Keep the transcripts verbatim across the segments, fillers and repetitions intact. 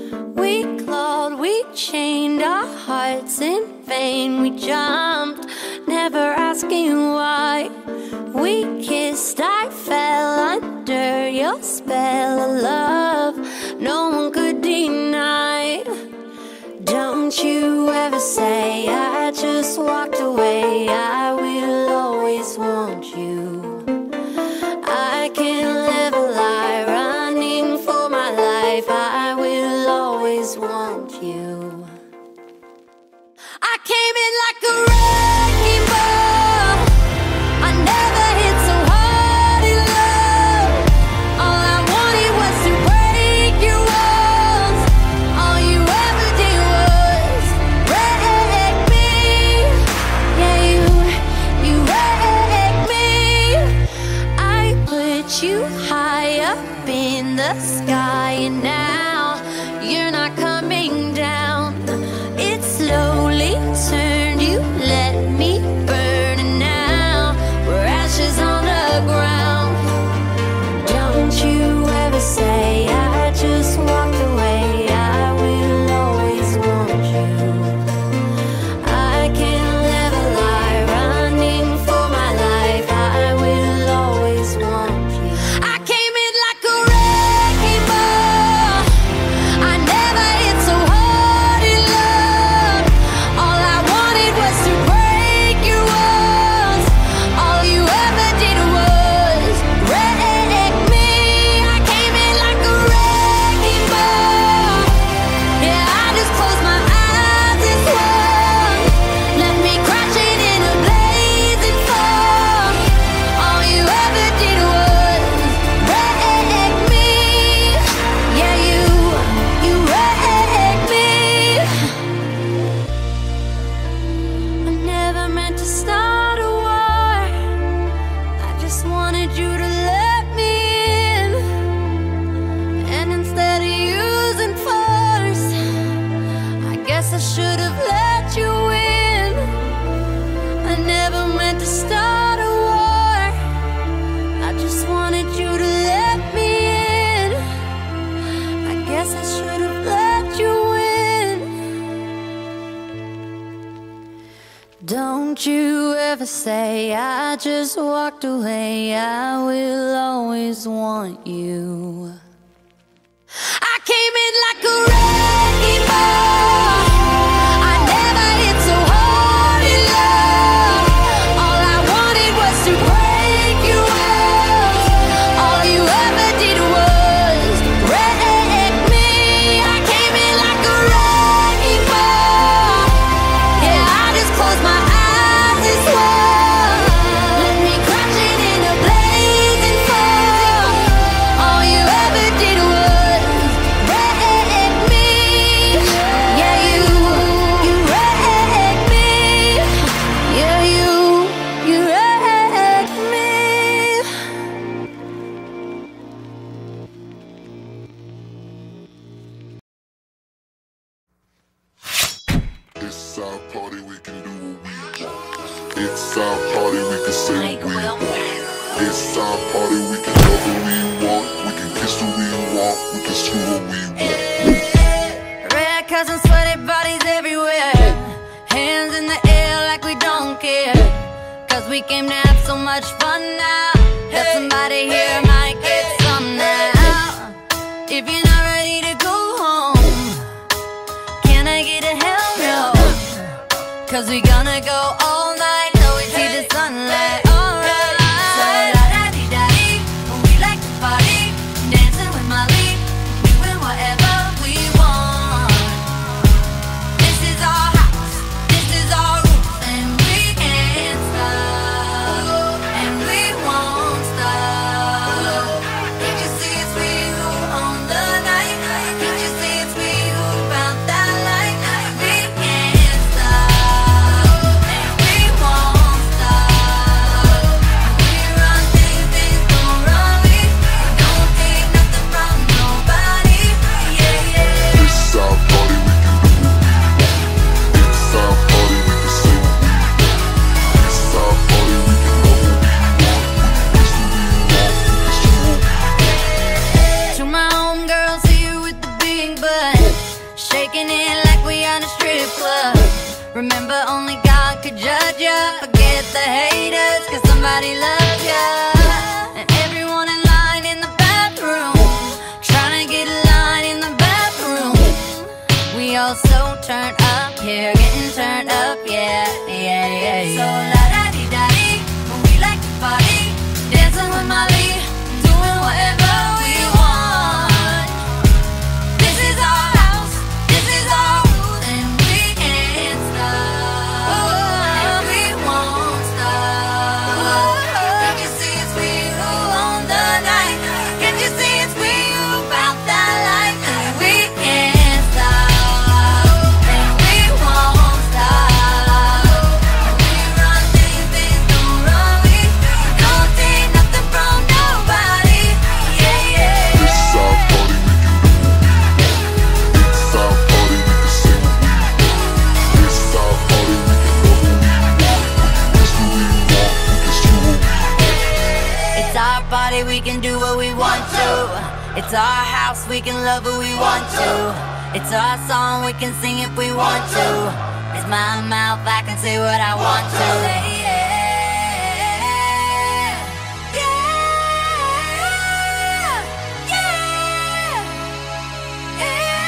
We clawed, we chained our hearts in vain. We jumped, never asking why. We kissed, I fell under your spell of love no one could deny. Don't you ever say I just walked away. I will always want you. I can't live a lie running for my life. I will always want you. I came in like a wrecking ball. I never hit so hard in love. All I wanted was to break your walls. All you ever did was wreck me. Yeah, you, you wrecked me. I put you high up in the sky, and now you're not coming down. It slowly turned, you let me burn, and now we're ashes on the ground. Don't you ever say I just walked away. I will always want you. I can't live a lie running for my life. I will always want you. I came in like a wrecking ball. I never hit so hard in love. All I wanted was to break your walls. All you ever did was wreck me. I came in like a wrecking ball. Yeah, I just closed my eyes and swung. Let me crash it in a blazing fall. All you ever did was wreck me. Yeah, you, you wrecked me. I never meant to start a war. I just wanted you to let me in. And instead of using force, I guess I should have let you in. I never meant to start a war. I just wanted you to let me in. I guess I should have let you in. Don't you ever say I just walked away. I will always want you. I came in like a wrecking ball. I never hit so hard in love. All I wanted was to break your walls. All you ever did was wreck me. I came in like a wrecking ball. Yeah, I just closed my eyes and swung. Let me crash it in a blazing fall. All you ever did was wreck me. Yeah, you, you wrecked me. Yeah, you, you wrecked me. It's our party, we can do what we want. It's our party, we can say what we want. It's our party, we can love who we want. We can kiss who we want. We can screw who we want. Red cousins, sweaty bodies everywhere. Hands in the air like we don't care. Cause we came to have so much fun now. That somebody here might get some now. If you're not ready to go home, can I get a hell no? Cause we gonna go all night till we see the sunlight. Alright. So la-da-dee-da-dee, we like to party, dancing with Molly, doing whatever we want. This is our house, this is our rules, and we can't stop, and we won't stop. Remember, only God could judge ya. Forget the haters, cause somebody loves ya. And everyone in line in the bathroom, trying to get a line in the bathroom. We all so turned up here, getting turned up, yeah, yeah, yeah, yeah. So la-da-dee-da-dee, when we like to party, dancing with Molly, doing whatever we want. This is our house, this is our rules, and we can't stop, and we won't stop. Can't you see it's we who own the night? Can't you see it's we who found that life? And we can't stop, and we won't stop. We run things, things don't run. We don't take nothing from nobody. Yeah, yeah. This is our party, we can do what we want. It's our party, we can say what we want. This is our party, we can love what we want. We can kiss what we want, we can screw what we want. It's our party, we can do what we want to. It's our house, we can love who we want to. It's our song, we can sing if we want to. It's my mouth, I can say what I want to. Yeah, yeah, yeah,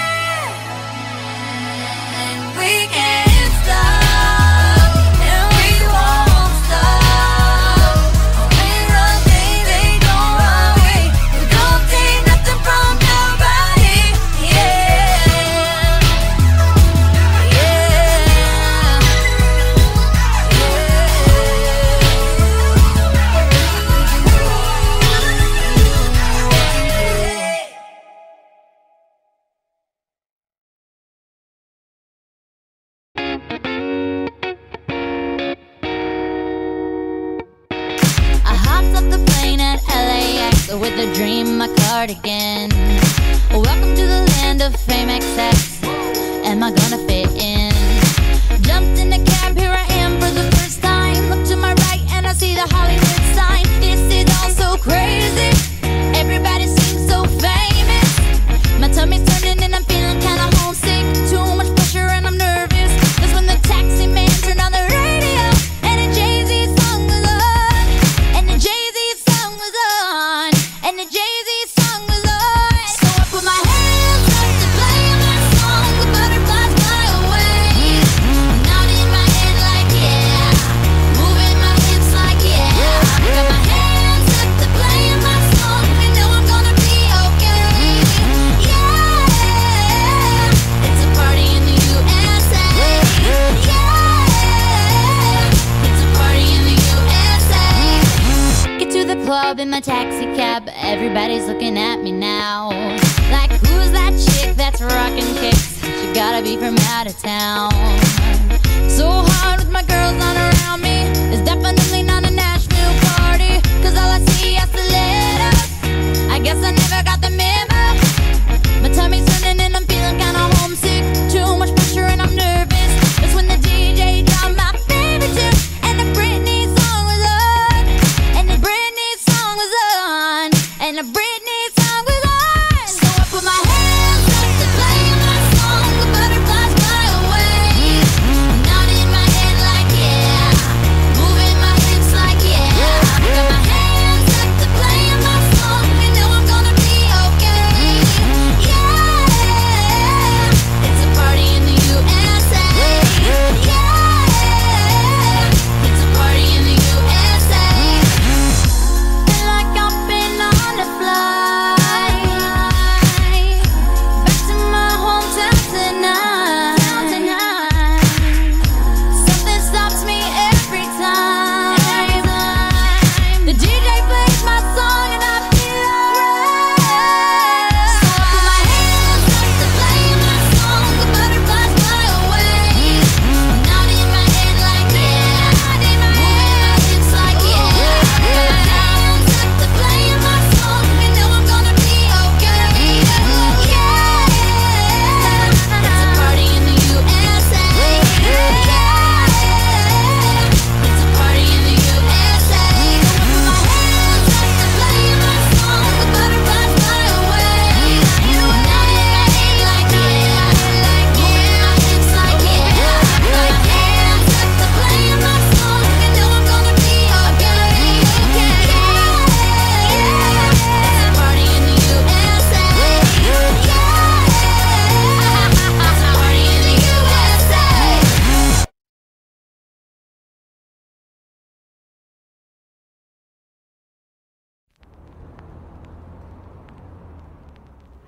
yeah. And we can't stop, and we won't stop. We run things, they don't run. We we don't take nothing from nobody. Yeah, yeah, yeah. I hopped off the plane at L A X with a dream, my cardigan. Welcome to the land of fame excess. Am I gonna fit in? Jumped in the cab, here I am for the first time. Look to my right and I see the Hollywood sign. This is all so crazy. Everybody seems so famous. My tummy's turning and I'm feeling kinda homesick. Too much pressure and I'm nervous. That's when the taxi man turned on the radio and a Jay-Z song was on. And the Jay-Z song was on. And the Jay-Z song was on. So I put my hands up to play my song. The butterflies fly away. Nodding my head like yeah. Moving my hips like yeah. Got my hands up to play my song. I know I'm gonna be okay. Yeah. It's a party in the U S A. Yeah. It's a party in the U S A. Get to the club in my taxi cab. Everybody's looking at me now. Like, who's that chick that's rocking kicks? She gotta be from out of town. So hard with my girls not around me. It's definitely not a Nashville party. Cause all I see is the letters. I guess I never got the memo. My tummy's turning and I'm feeling kinda homesick. Too much pressure and I'm nervous. That's when the D J dropped my favorite tune. And the Britney song was on. And the Britney song was on. And the Britney song was on. So I put my hands up to play my song. The butterflies fly away. Nodding my head like yeah. Moving my hips like yeah. Got my hands up to play my song. I know I'm gonna be okay. Yeah. It's a party in the U S A. Yeah. It's a party in the U S A. Feel like I've been on a flight.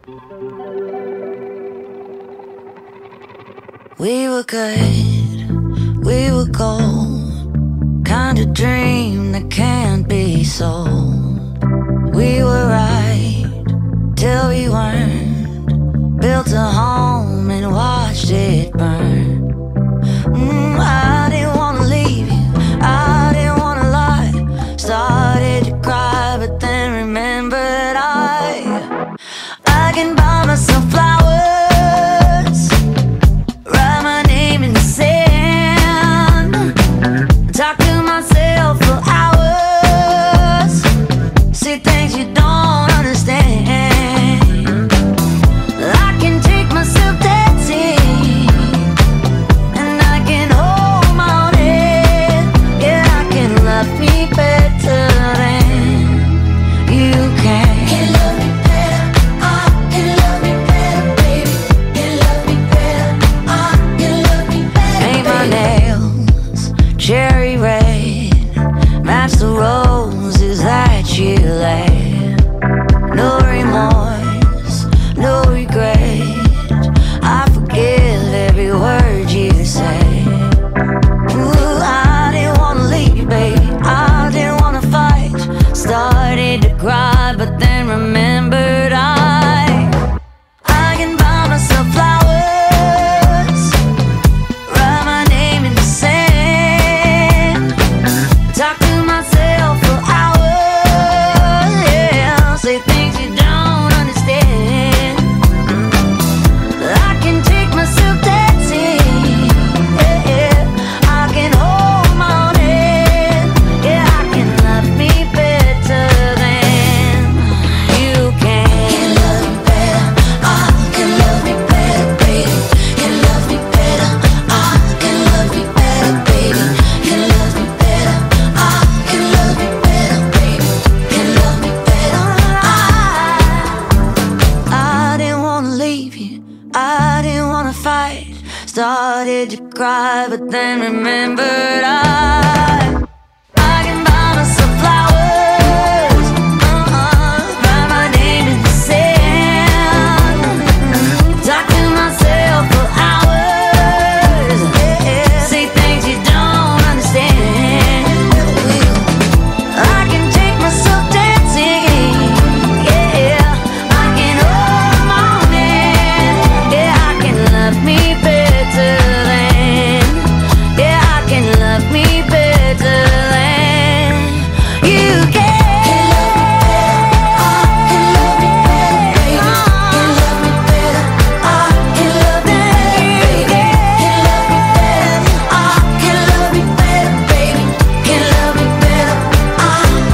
We were good, we were gold, kind of dream that can't be sold. We were right till we weren't, built a home and watched it burn. mm, I didn't wanna leave you, I didn't wanna lie. Started to cry but then remembered I I can buy myself flowers, talk to myself for hours, see things you don't understand. I can take myself dancing, and I can hold my own head. Yeah, I can love me better than you can. Can love me better, I can love me better, baby. Can love me better, I can love me better. Paint my nails cherry red, match the roses that you laid. No remorse, no regret, I forgive every word you say. Ooh, I didn't wanna leave you, baby, I didn't wanna fight. Started to cry but then remembered I I can buy myself flowers, write my name in the sand, talk to myself for hours, yeah, say things you don't understand. I can take myself dancing, yeah, yeah. I can hold my own head, yeah, I can love me better than you can. Can love me better, I can love me better, baby. Can love me better, I can love me better, baby. Can love me better, I can love me better, baby. Can love me better, I I didn't wanna leave you, I didn't wanna fight. Started to cry but then remembered I I can buy myself flowers, uh-uh, write my name in the sand, talk to myself for hours, yeah, say things you don't understand. I can take myself dancing, yeah, I can hold my own hand, yeah, I can love me better than, yeah, I can love me better than you can. Can love me better, I can love me better, baby. Can love me better, I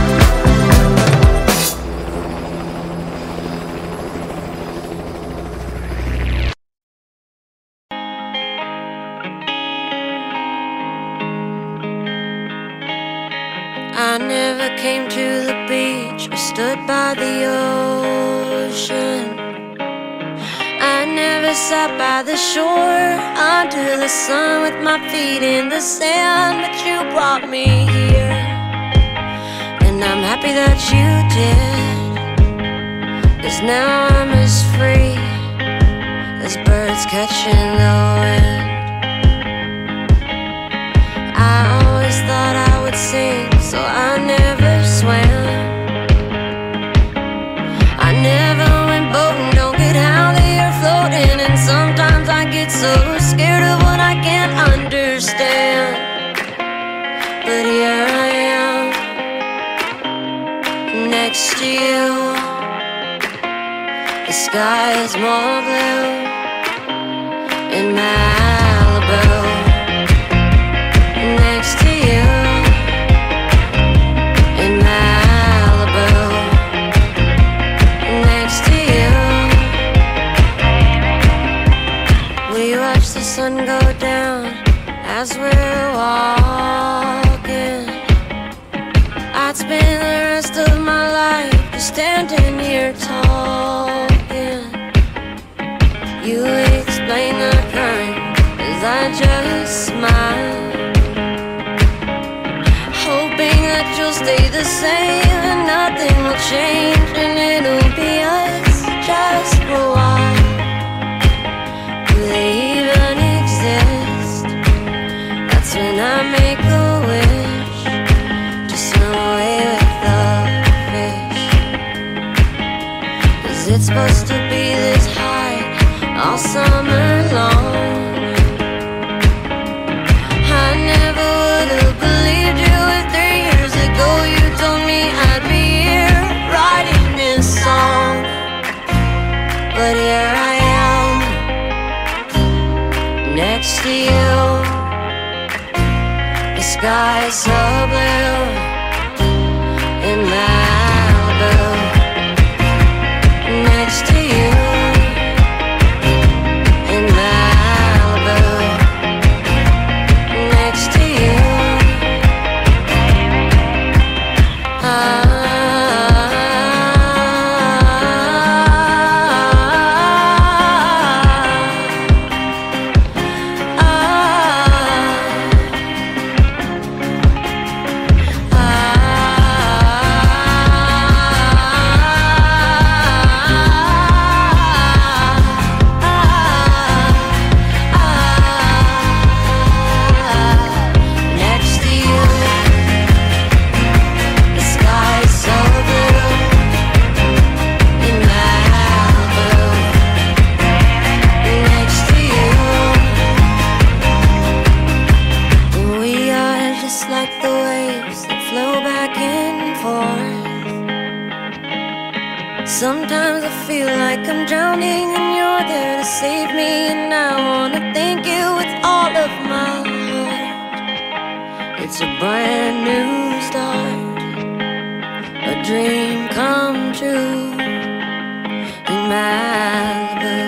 I never came to the beach or stood by the ocean. I never sat by the shore under the sun with my feet in the sand, but you brought me here, and I'm happy that you did, 'cause now I'm as free as birds catching the wind. I always thought I would sing, so I never swam. I never went boating, don't get how they are floating, and sometimes I get so scared of what I can't understand. But here I am, next to you. The sky is more blue in Malibu. Next to you in Malibu. Next to you. We watch the sun go down as we're walking. I'd spend the rest of my life just standing here talking. You explain the current as I just smile, hoping that you'll stay the same and nothing will change, and it'll be us just for 'cause it's supposed to be this high all summer long. I never would have believed you if three years ago you told me I'd be here writing this song. But here I am, next to you. The sky's so blue in Malibu, next to you in Malibu, next to you. Ah. Sometimes I feel like I'm drowning and you're there to save me, and I wanna thank you with all of my heart. It's a brand new start, a dream come true in Malibu.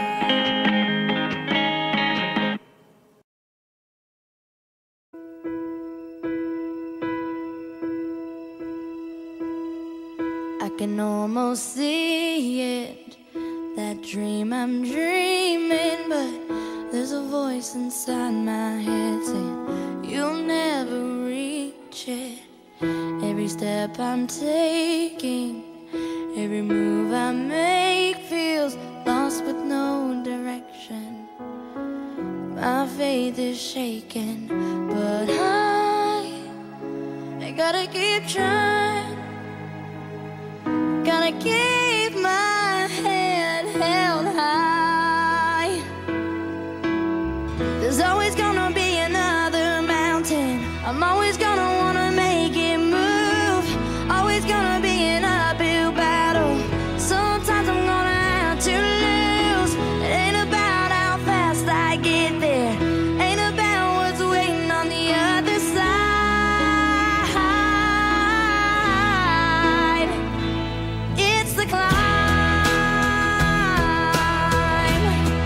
I can almost see it, that dream I'm dreaming, but there's a voice inside my head saying you'll never reach it. Every step I'm taking, every move I make feels lost with no direction. My faith is shaking, but I, I gotta keep trying. Gotta keep my head held high. There's always gonna be another mountain. I'm always gonna wanna make it move. Always gonna be an uphill battle. Sometimes I'm gonna have to lose. It ain't about how fast I get there, ain't about what's waiting on the other side. It's the climb.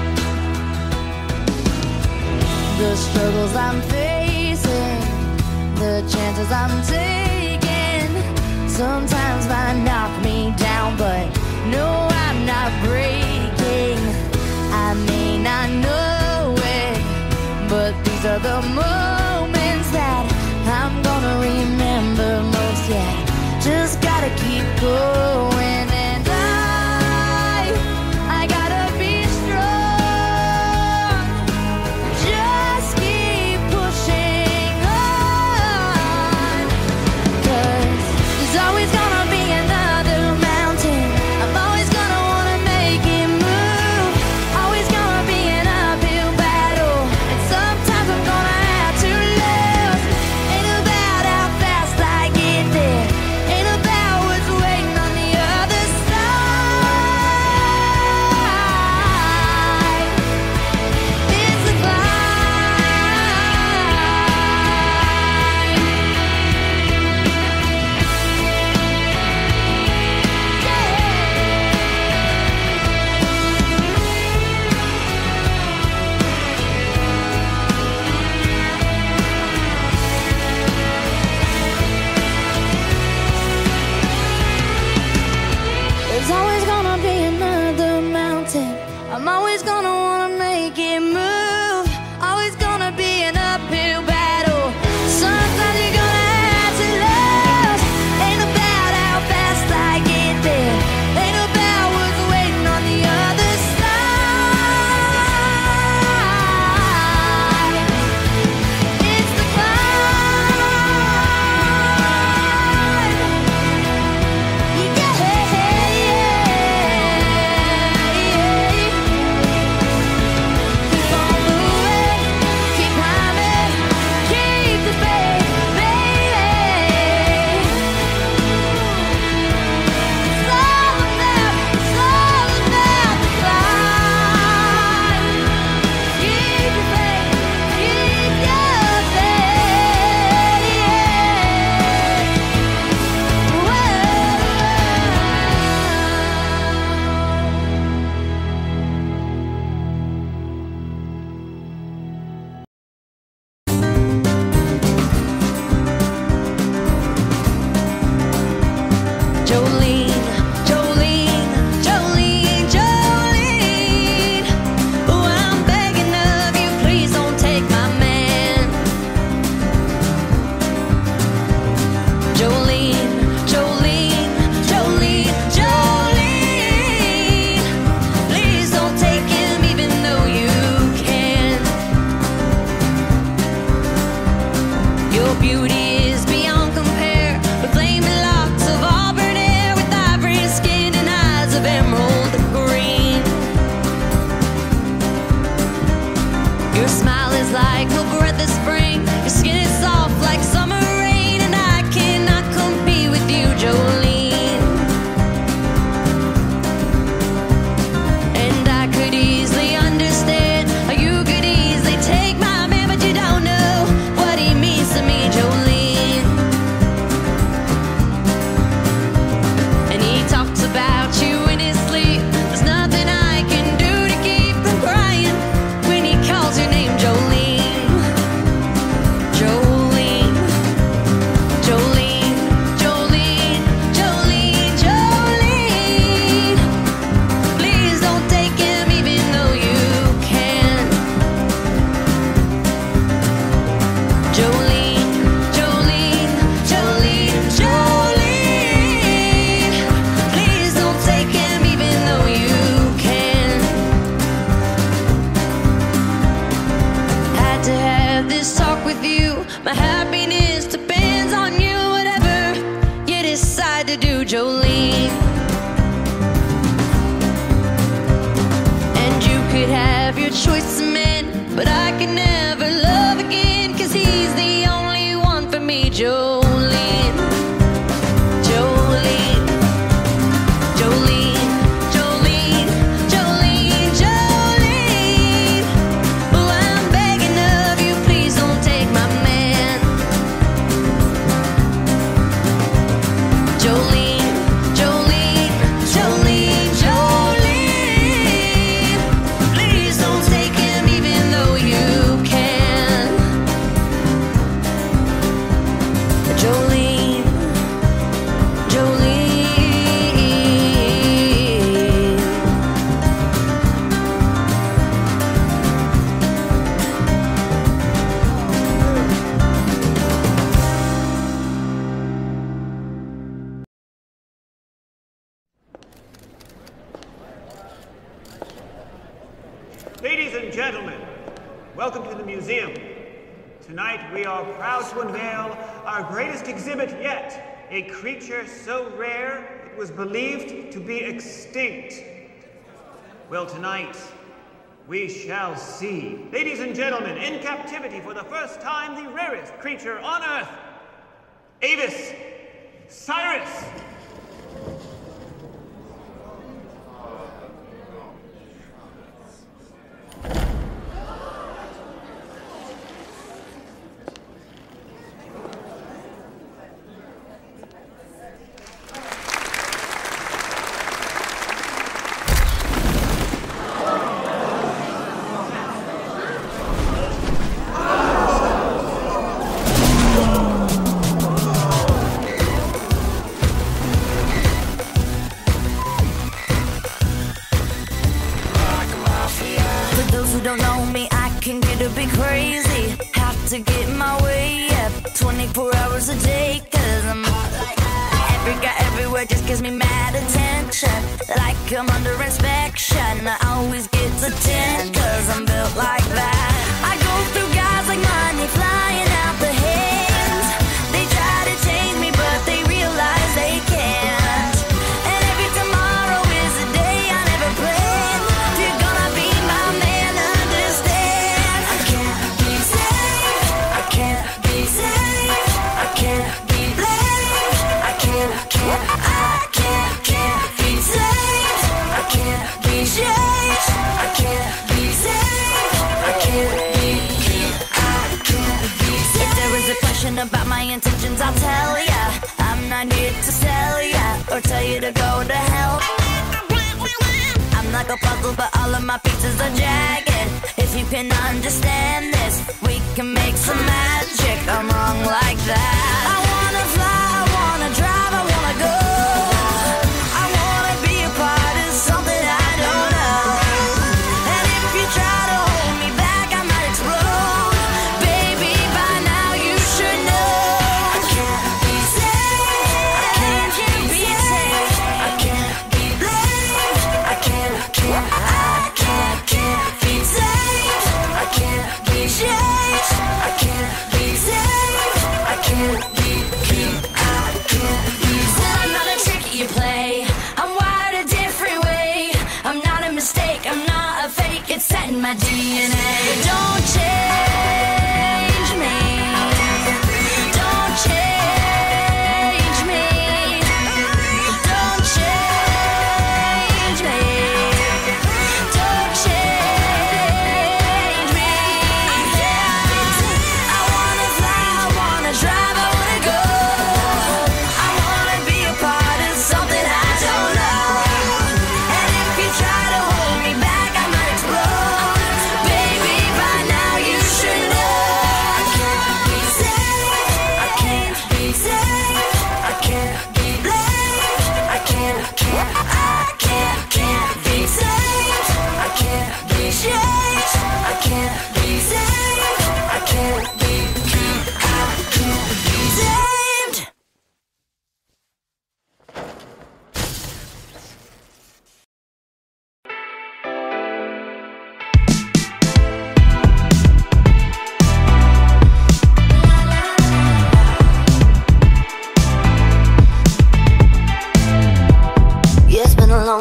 The struggles I'm facing, the chances I'm taking, sometimes might knock me down, but no, I'm not breaking. I may not know it, but these are the moments that I'm gonna remember most. Yeah, just gotta keep going, and I, I gotta be strong. Just keep pushing on, 'cause there's always gonna be another mountain. I'm always gonna wanna make it move. Always gonna be an uphill battle, and sometimes I'm gonna have to lose. Ain't about how fast I get there, ain't about what's waiting on the other side. It's the There's always gonna be another mountain. I'm always gonna wanna make it move. Always gonna be an uphill battle. Sometimes you're gonna have to lose. Ain't about how fast I get there, ain't about what's waiting on the other side. It's the climb. Yeah, yeah. can never love again, 'cause he's the only one for me. Jolene, Jolene, Jolene, Jolene, Jolene, Jolene. Oh, I'm begging of you, please don't take my man. Jolene, Jolene, Jolene, Jolene. Please don't take him even though you can. Jolene, Jolene. Ladies and gentlemen, welcome to the museum. Tonight we are proud to unveil our greatest exhibit yet, a creature so rare it was believed to be extinct. Well, tonight we shall see. Ladies and gentlemen, in captivity for the first time, the rarest creature on Earth, Avis Cyrus. Don't know me, I can get a bit crazy. Have to get my way up twenty-four hours a day, 'cause I'm hot like that. Every guy everywhere just gives me mad attention, like I'm under inspection. I always get the ten, 'cause I'm built like that. I go through guys like money flying out the hands. They try to change me, but they realize they can't. And every tomorrow is a day I never planned. If you're gonna be my man, about my intentions, I'll tell ya. I'm not here to sell ya or tell you to go to hell. I'm like a puzzle, but all of my pieces are jagged. If you can understand this, we can make some magic. I'm wrong like that. I wanna fly, I wanna drive, I wanna go. I wanna be a part of something I don't know. And if you try to hold me back, I might explode. Baby, by now you should know. My D N A. Don't change me. Don't change me. Don't change me. Don't change me. Yeah. I wanna fly, I wanna drive, I wanna go. I wanna be a part of something I don't know. And if you try to hold me back, I might explode.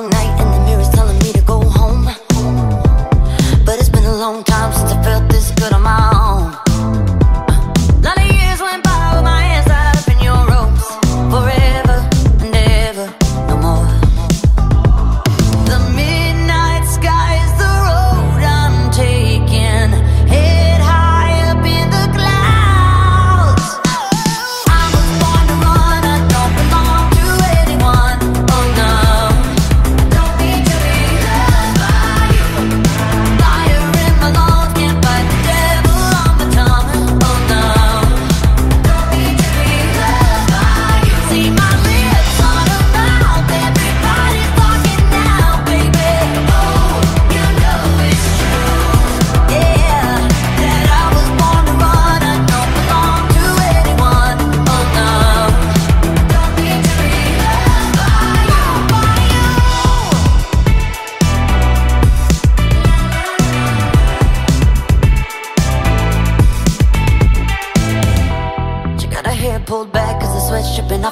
long time since I felt this good.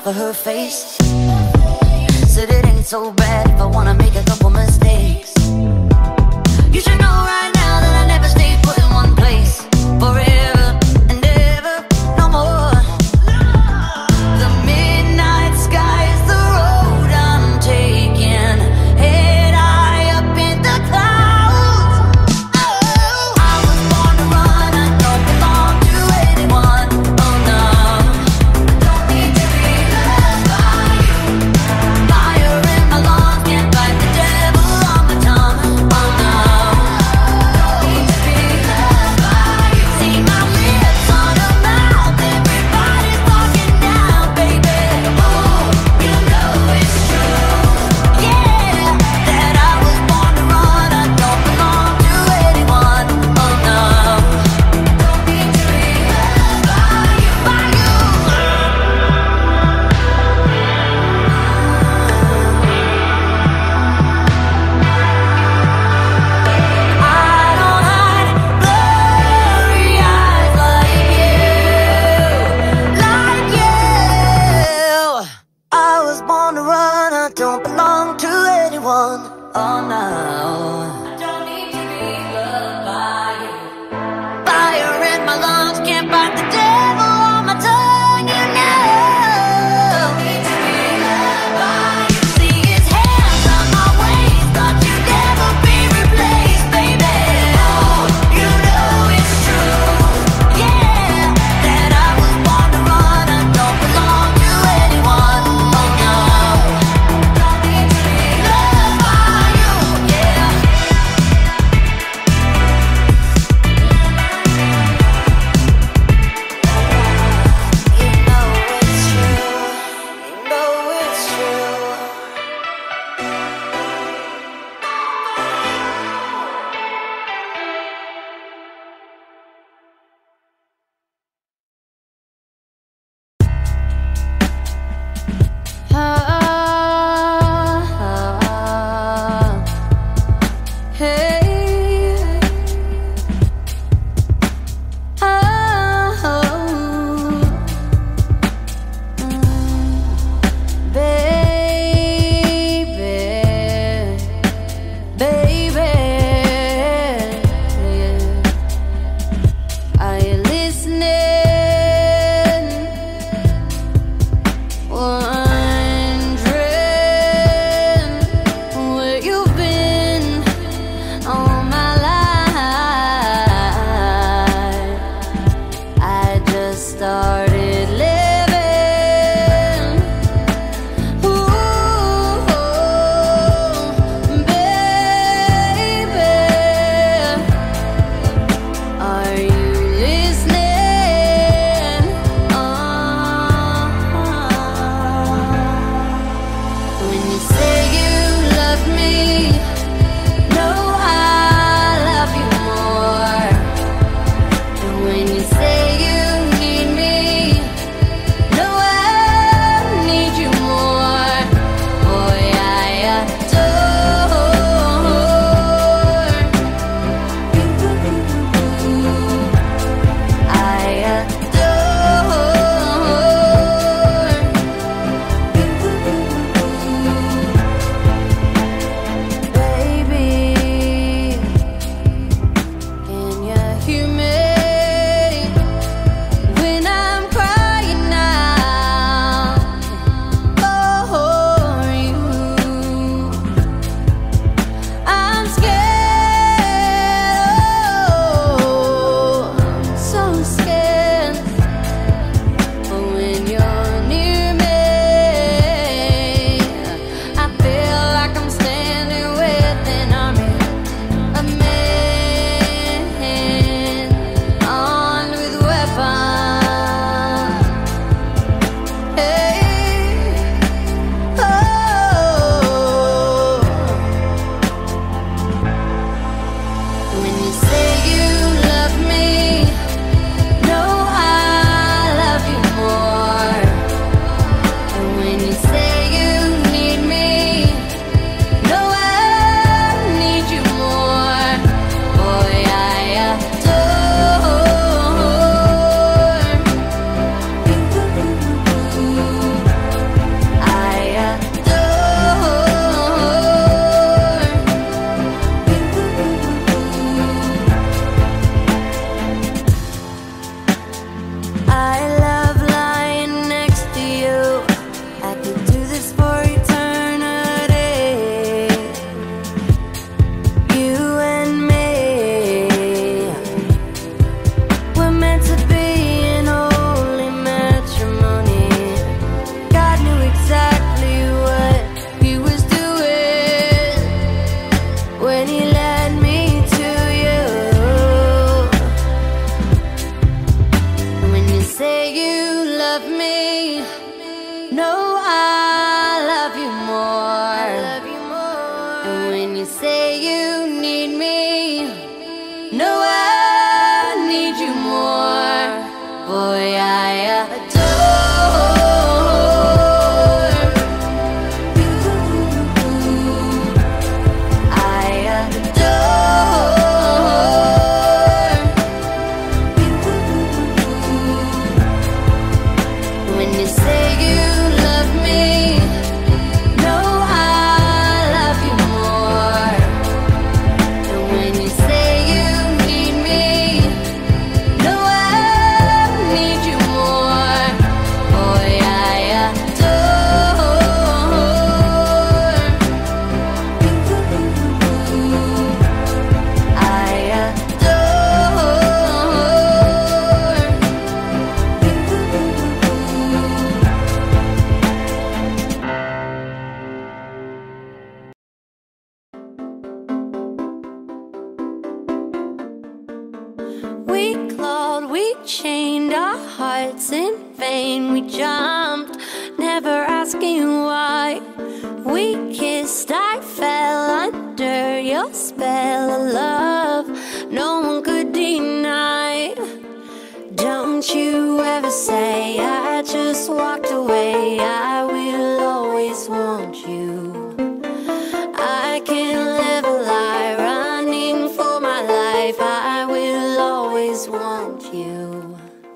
of her face. Said it ain't so bad if I wanna make a couple mistakes. You should know right now that I never stay put in one place forever and ever, no more. The midnight sky is the road I'm taking, head high up in the clouds. Oh, I was born to run, I don't belong to anyone. Oh no, don't need to be loved by you. Fire in my lungs, can't fight the devil on my tongue. Oh no, don't need to be loved by you. See my lips on a mouth, everybody's talking now, baby. Oh, you know it's true, yeah, that I was born to run, I don't belong to anyone. Oh no, don't need to be loved by you, by you. I don't hide blurry eyes like you, like you. I was born to run, I don't belong to anyone. Oh no, I don't need to be loved by you. Fire in my lungs, can't fight the devil on my tongue, you know. Don't need to be loved by you. See his hands on my waist, thought you'd never be replaced, baby. Oh, you know it's true, yeah, that I was born to run, I don't belong to anyone. Oh no, don't need to be loved by you, yeah. you say you need me, no, I need you more. Boy, I adore you. I adore you. When you say you love me, no, I love you more. And when you say you need me, no, I need you more. Boy, I adore you. I We clawed, we chained our hearts in vain. We jumped, never asking why. We kissed, I fell under your spell of love no one could deny. Don't you ever say I just walked away. I will always want you. I can't live a lie running for my life. I will always want you.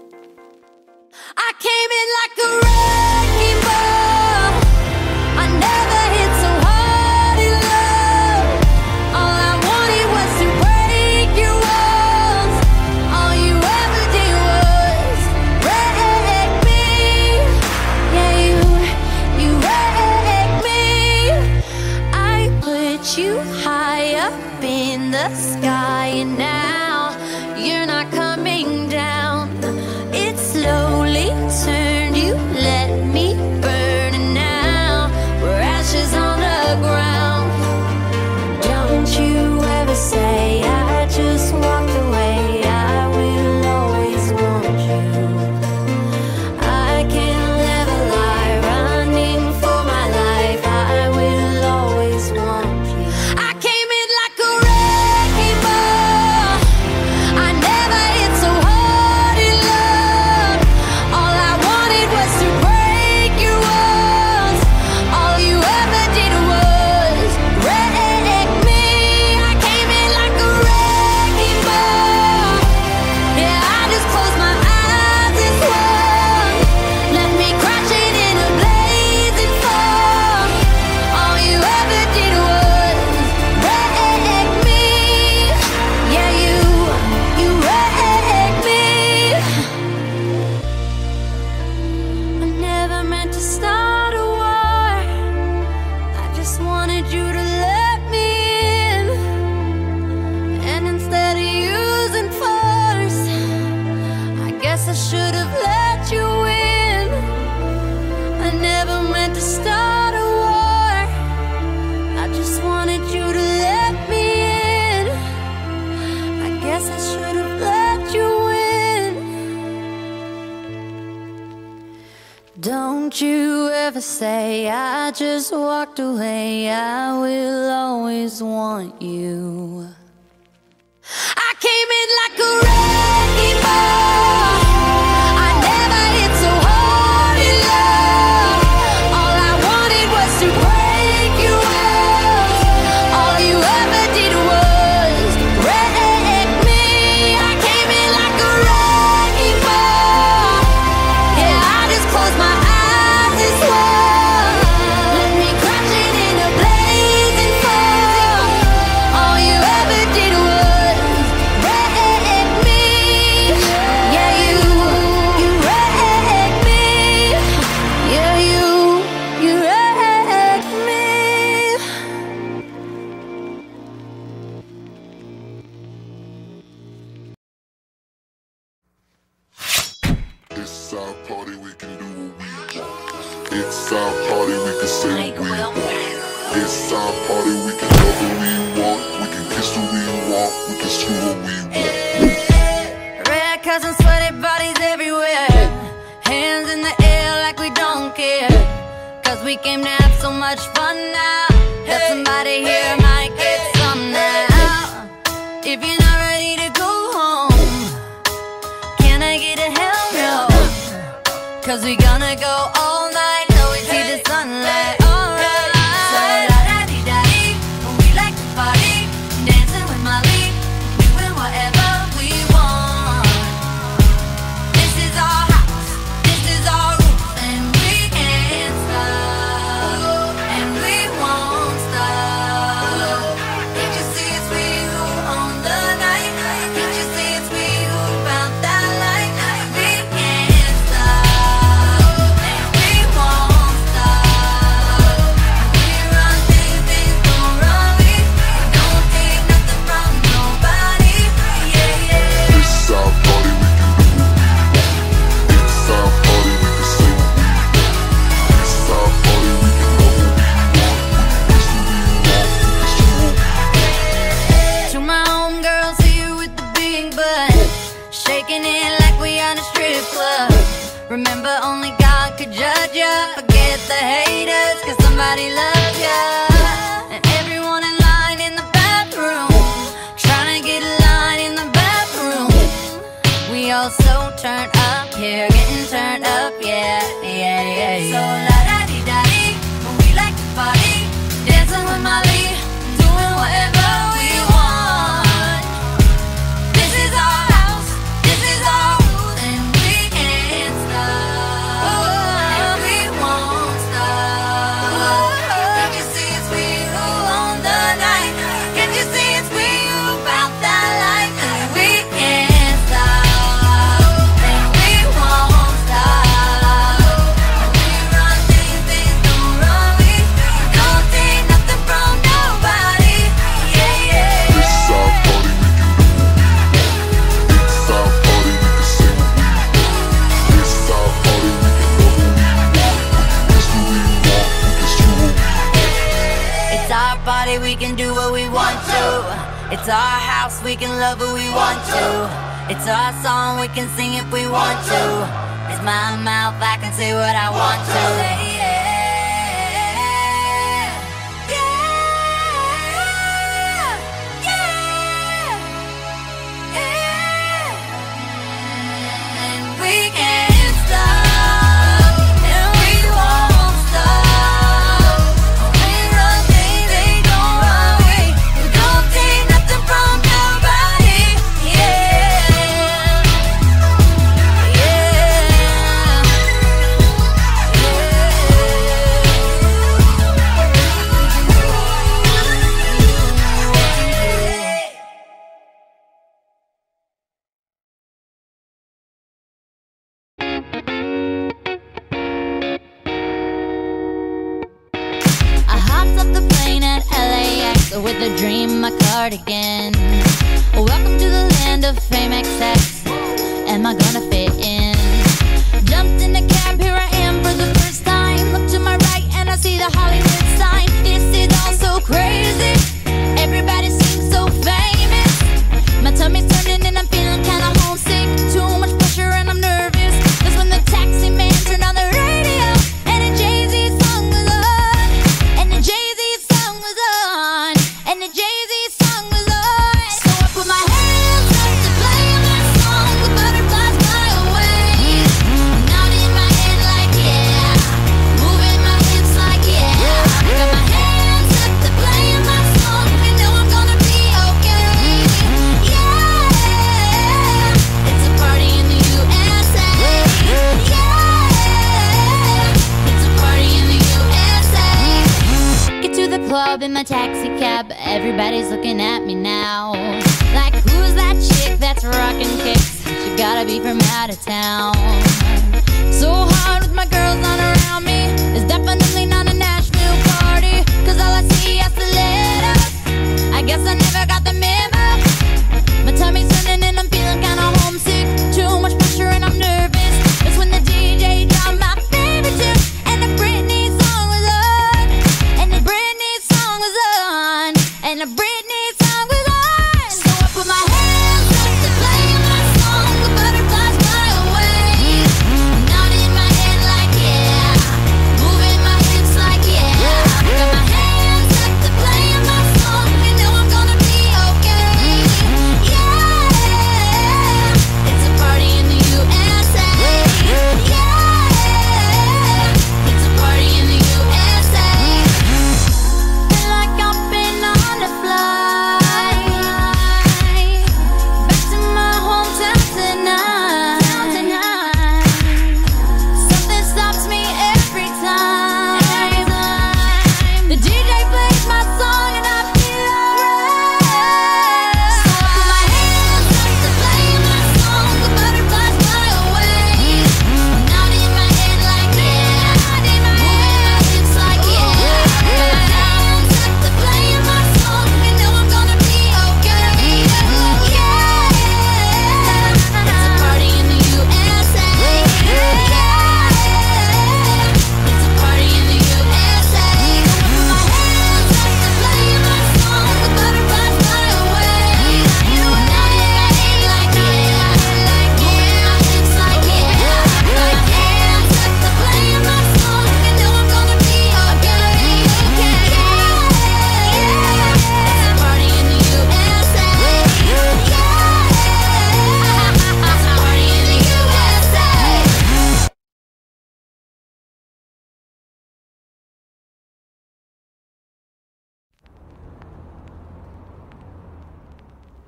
I came in like a wrecking ball. I never hit so hard in love. All I wanted was to break your walls. All you ever did was wreck me. Yeah, you, you wrecked me. I put you high up in the sky, and now you're not coming down. It slowly turned, you let me burn, and now we're ashes on the ground. Don't you ever say I just walked away. I will always want you. I can't live a lie running for my life. I will always want you. I came in like a wrecking ball. I never hit so hard in love. All I wanted was to break your walls. All you ever did was wreck me. I came in like a wrecking ball. Yeah, I just closed my eyes and swung. Let me crash it in a blazing fall. All you ever did was wreck me. Yeah, you, you wrecked me. I never meant to start a war. I just wanted you to let me in. And instead of using force, I guess I should have let you in. I never meant to start a war. I just wanted you to let me in. I guess I should have let you in. Don't you ever say I just walked away. I will always want you. I came in like a wrecking ball. I never hit so hard in love. All I wanted was to break your walls. All you ever did was wreck me. I came in like a wrecking ball. Yeah, I just closed my eyes and swung. Let me crash it in a blazing fall. All you ever did was wreck me. Yeah, you, you wrecked me. Yeah, you, you wrecked me. It's our party, we can do what we want. It's our party, we can say what we want. It's our party, we can love what we want. We can kiss what we want. We can screw what we want. Red cousins, sweaty bodies everywhere. Hands in the air like we don't care. Cause we came to have so much fun now that somebody here might get If you're not ready to go home, can I get a hell no? Cause we gonna go all night till we see the sunlight. Alright. So la-da-dee-da-dee, we like to party, dancing with Molly, doing whatever we want. This is our house, this is our rules, and we can't stop, and we won't stop. Can't you see it's we who own the night? Can't you see it's we who found that light? We can't stop, and we won't stop. We run things, things don't run we. Don't take nothing from nobody. Yeah, yeah. It's our party, we can do what we want. It's our party, we can say what we want. It's our party, we can love what we want. We can kiss what we want, we can screw what we want. To my homegirls here with the big butt, shaking it like we on a strip club. Remember, only God could judge ya. Forget the haters, cause somebody loves ya. And everyone in line in the bathroom, trying to get a line in the bathroom. We all so turned up here, getting turned up, yeah, yeah, yeah, yeah. So la-da-dee-da-dee, we like to party, dancing with Molly, doing whatever we want. This is our house, this is our rules, and we can't stop, and we won't stop. Can't you see it's we who own the night? Can't you see it's we who found that light? And we can't stop, and we won't stop. We run things, things don't run we. Don't take nothing from nobody. Yeah, yeah. It's our party, we can do what we want. It's our party, we can say what we want. It's our party, we can love what we want. We can kiss what we want, we can screw what we want. It's our party, we can do what we want to. It's our house, we can love who we want to. It's our song, we can sing if we want to. It's my mouth, I can say what I want to. Yeah, yeah, yeah, yeah. And we can't stop, and we won't stop. We run things, they don't run we. We don't take nothing from nobody. Yeah, yeah, yeah. I hopped off the plane at L A X with a dream, my cardigan. Welcome to the land of fame excess. Am I gonna fit in? Jumped in the cab, here I am for the first time. Look to my right and I see the Hollywood sign. This is all so crazy. Everybody seems so famous. My tummy's turning and I'm feeling kinda homesick. Too much pressure and I'm nervous. That's when the taxi man turned on the radio and a Jay-Z song was on. And the Jay-Z song was on. And the Jay-Z song was on. So I put my hands up to play my song. The butterflies fly away. Nodding my head like yeah, moving my hips like yeah. Got my hands up to play my song. You know I'm gonna be okay. Yeah, it's a party in the U S A. Yeah, it's a party in the U S A. Get to the club in my taxi cab. Everybody's looking at me now. Like, who's that chick that's rocking kicks? She gotta be from out of town. So hard with my girls not around me. It's definitely not a Nashville party. Cause all I see is the letters. I guess I never got the memo. My tummy's turning and I'm feeling kinda homesick. Too much pressure and I'm nervous. It's when the D J dropped my favorite tune. And the Britney song was on. And the Britney song was on. And the Britney song was on. So I put my hands up to play my song. The butterflies fly away. Nodding my head like yeah, moving my hips like yeah. Got my hands up to play my song. You know I'm gonna be okay.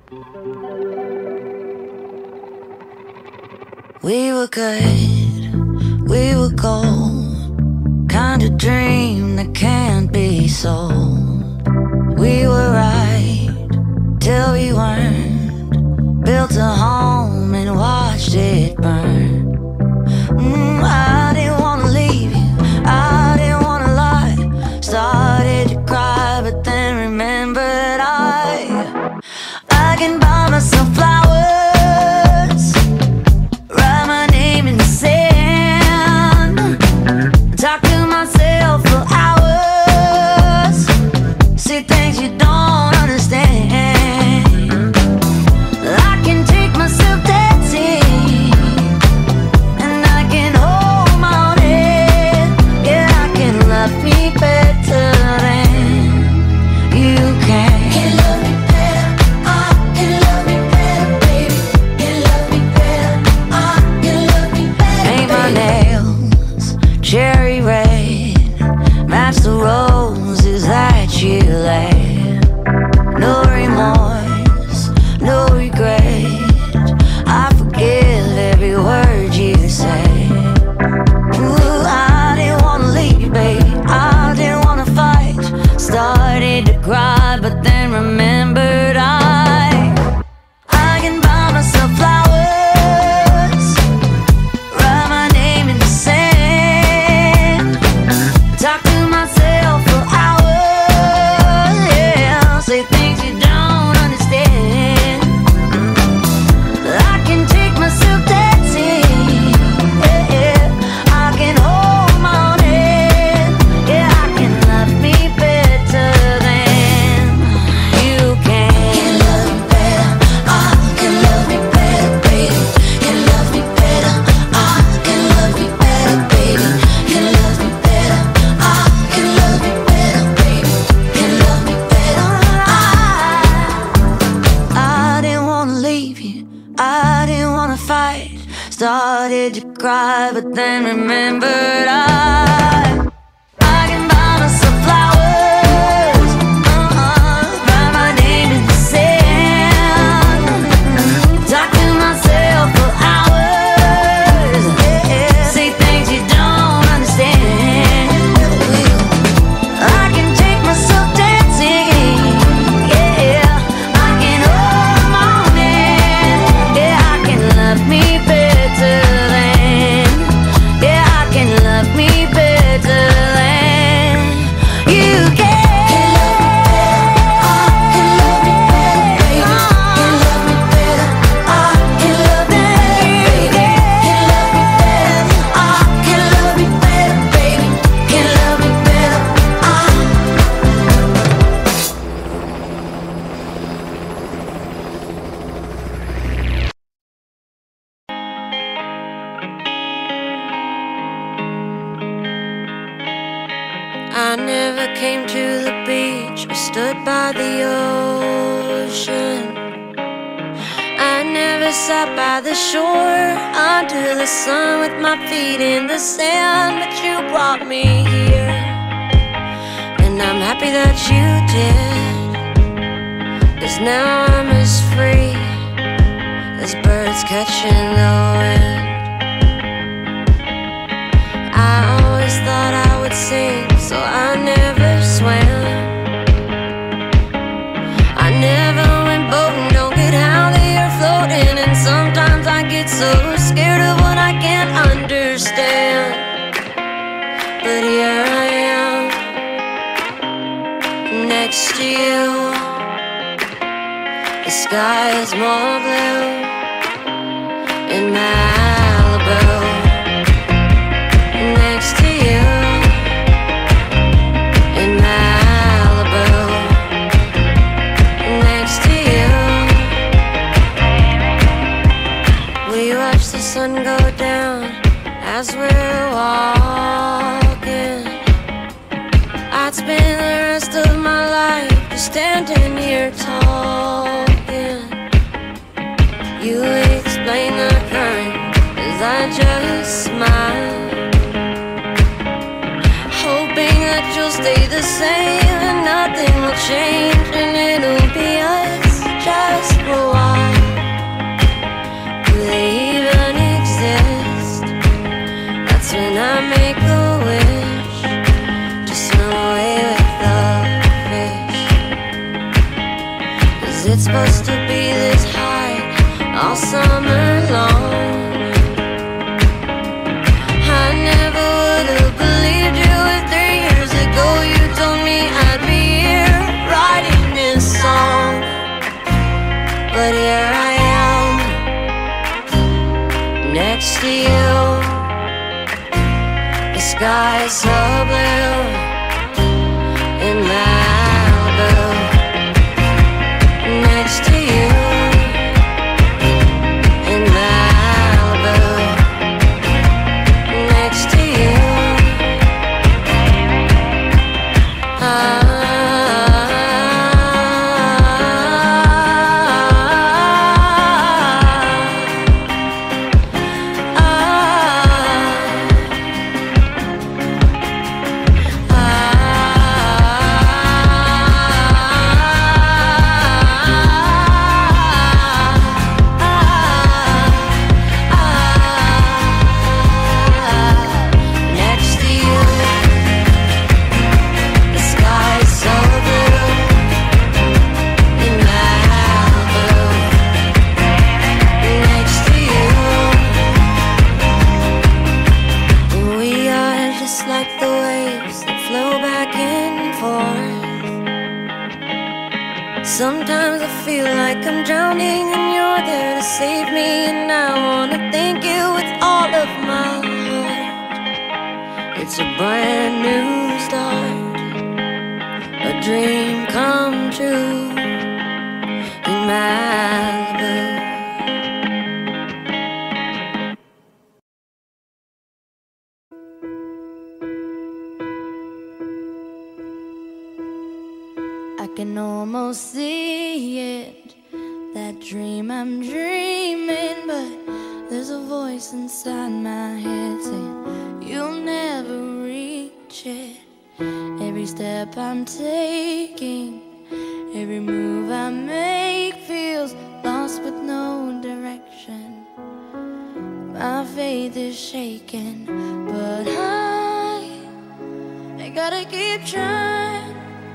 We were good, we were gold, kind of dream that can't be sold. We were right till we weren't, built a home and watched it burn. mm, I didn't wanna leave you, I didn't wanna lie. Started to cry but then remembered I I can buy myself flowers, talk to myself for hours, see things you don't understand. I can take myself dancing, and I can hold my own head. Yeah, I can love me better than you can. Can love me better, I can love me better, baby. Can love me better, I can love me better. Paint my nails cherry red, match the roses that you laid. No remorse, no regret, I forgive every word you say. Ooh, I didn't wanna leave you, babe, I didn't wanna fight. Started to cry but then remembered I I can buy myself flowers, write my name in the sand, talk to myself for hours, yeah, say things you don't understand. I can take myself dancing, yeah, yeah. I can hold my own head, yeah, I can love me better than you can. Can love me better, I can love me better, baby. Can love me better, I can love me better, baby. Can love me better, I can love me better, baby. Can love me better, I I didn't wanna leave you, I didn't wanna fight. Started to cry but then remembered I I can buy myself flowers, uh-uh, write my name in the sand, talk to myself for hours, yeah, say things you don't understand. I can take myself dancing, yeah, I can hold my own hand, yeah, I can love me better than, yeah, I can love me better than you can. Can love me better, I can love me better, baby. Can love me better, I I never came to the beach or stood by the ocean. I never sat by the shore under the sun with my feet in the sand, but you brought me here, and I'm happy that you did, 'cause now I'm as free as birds catching the wind. I always thought I would sing, so I never swam. I never went boating, don't get how they are floating, and sometimes I get so scared of what I can't understand. But here I am, next to you. The sky is more blue in Malibu. Next to you in Malibu. Next to you, we watch the sun go down as we're walking. I'd spend the rest of my life just standing here talking. You explain the current as I just smile, hoping that you'll stay the same and nothing will change, and it'll be us just Is it supposed to be this high all summer long? I never would have believed you if three years ago you told me I'd be here writing this song. But here I am, next to you. The sky is so blue in Malibu. Next to you in Malibu. Next to you. Ah. Sometimes I feel like I'm drowning and you're there to save me, and I wanna thank you with all of my heart. It's a brand new start, a dream come true in Malibu. I can almost see it, that dream I'm dreaming, but there's a voice inside my head saying you'll never reach it. Every step I'm taking, every move I make feels lost with no direction. My faith is shaking, but I, I gotta keep trying.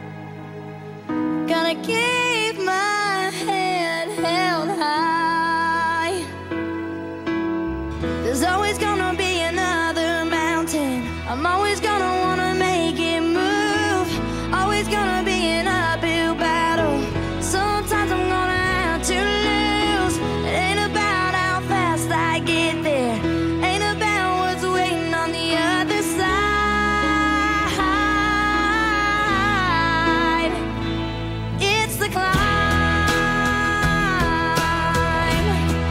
Gotta keep my head held high. There's always gonna be another mountain. I'm always gonna wanna make it move. Always gonna be an uphill battle. Sometimes I'm gonna have to lose. It ain't about how fast I get there, ain't about what's waiting on the other side. It's the climb.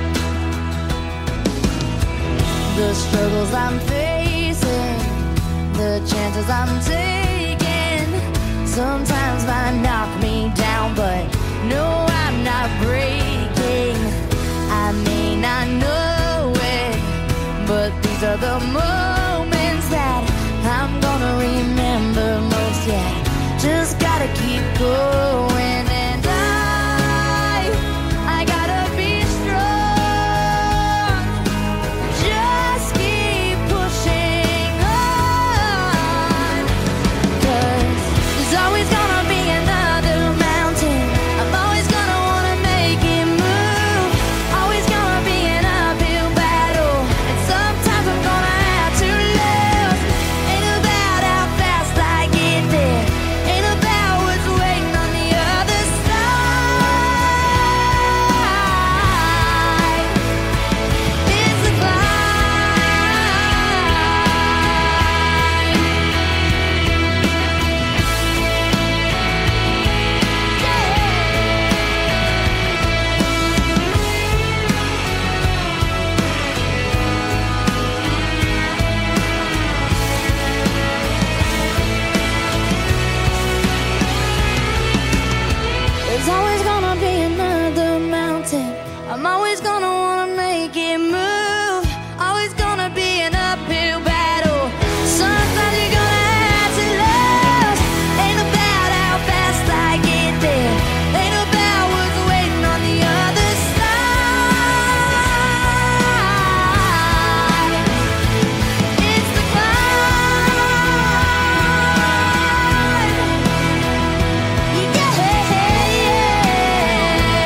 The struggles I'm facing, the chances I'm taking, sometimes might knock me down, but no, I'm not breaking. I may not know it, but these are the moments that I'm gonna remember most. Yeah, just gotta keep going, and I, I gotta be strong. Just keep pushing on, 'cause there's always gonna be another mountain. I'm always gonna wanna make it move. Always gonna be an uphill battle, and sometimes I'm gonna have to lose. Ain't about how fast I get there, ain't about what's waiting on the other side. It's the There's always gonna be another mountain. I'm always gonna wanna make it move. Always gonna be an uphill battle. Sometimes you're gonna have to lose. Ain't about how fast I get there, ain't about what's waiting on the other side. It's the climb. Yeah, yeah.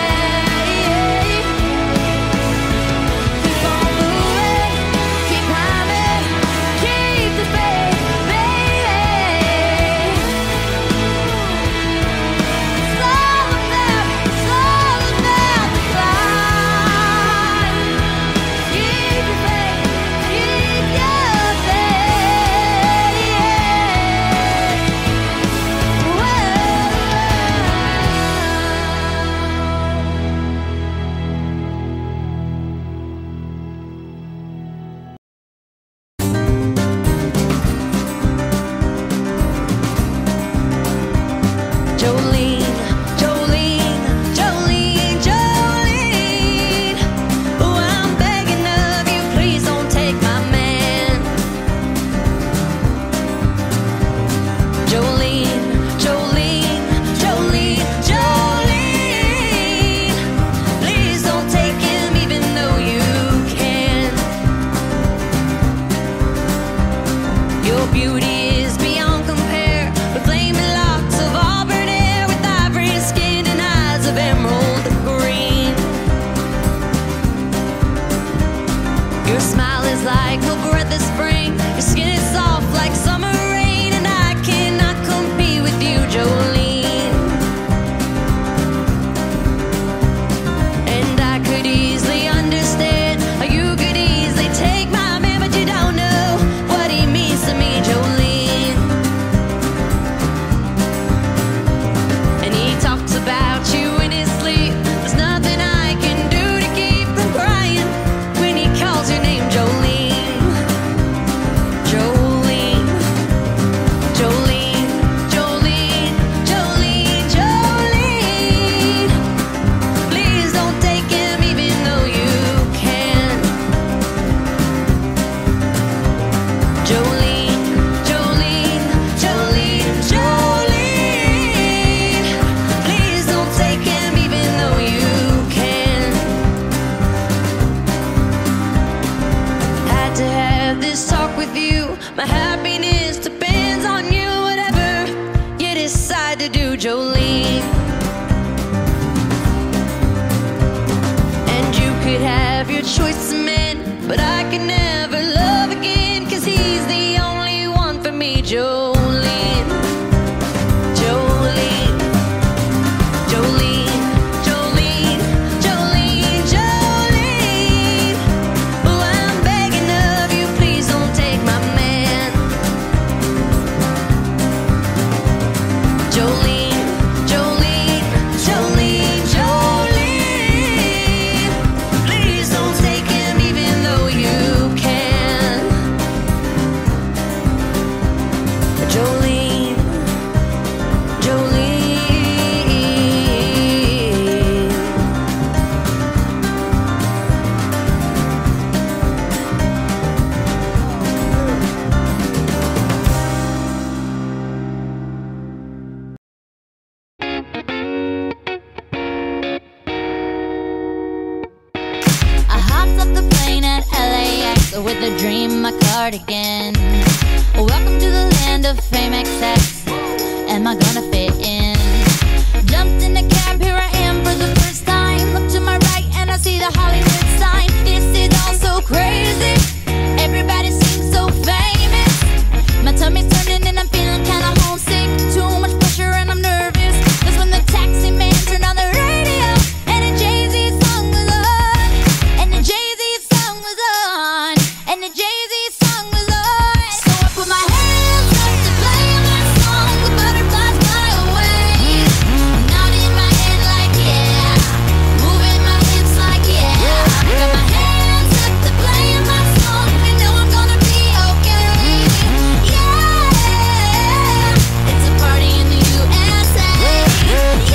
could have your choice of men, but I can never love again, 'cause he's the only one for me. Jolene, Jolene, Jolene, Jolene, Jolene, Jolene. Oh, I'm begging of you, please don't take my man. Jolene, Jolene, Jolene, Jolene. Please don't take him even though you can. Jolene, Jolene. I hopped off the plane at L A X with a dream, my cardigan. Welcome to the land of fame excess. Am I gonna fit in? Jumped in the cab, here I am for the first time. Look to my right and I see the Hollywood sign. This is all so crazy. Everybody seems so famous. My tummy's turning and I'm feeling kinda homesick. Too much pressure and I'm nervous. That's when the taxi man turned on the radio and a Jay-Z song was on. And the Jay-Z song was on. And the Jay-Z song was on. So I put my hands up to play my song. The butterflies fly away. Nodding my head like yeah. Moving my hips like yeah. Got my hands up to play my song. You know I'm gonna be okay. Yeah. It's a party in the U S A. Yeah.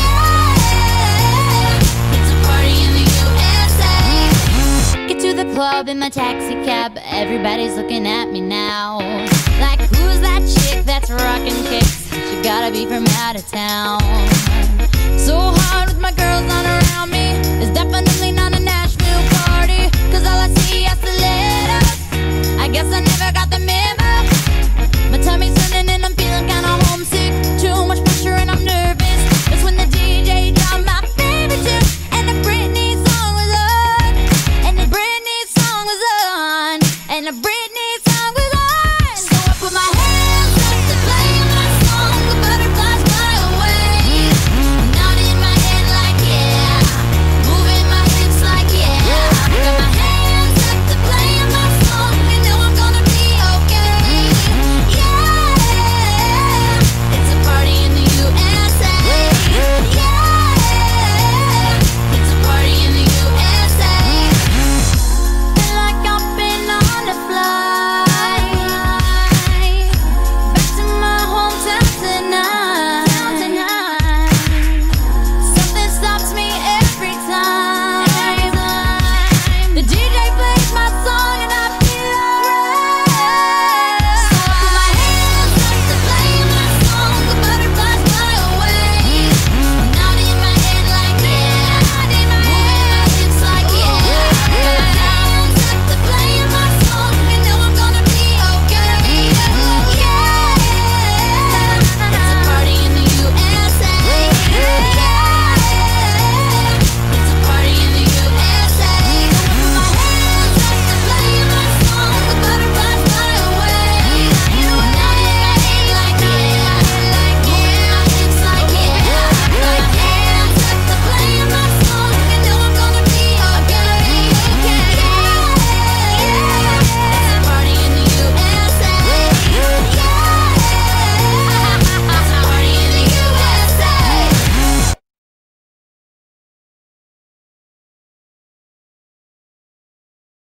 It's a party in the U S A. Get to the club in my taxi cab. Everybody's looking at me now. Like, who's that chick that's rocking kicks? She gotta be from out of town. So hard with my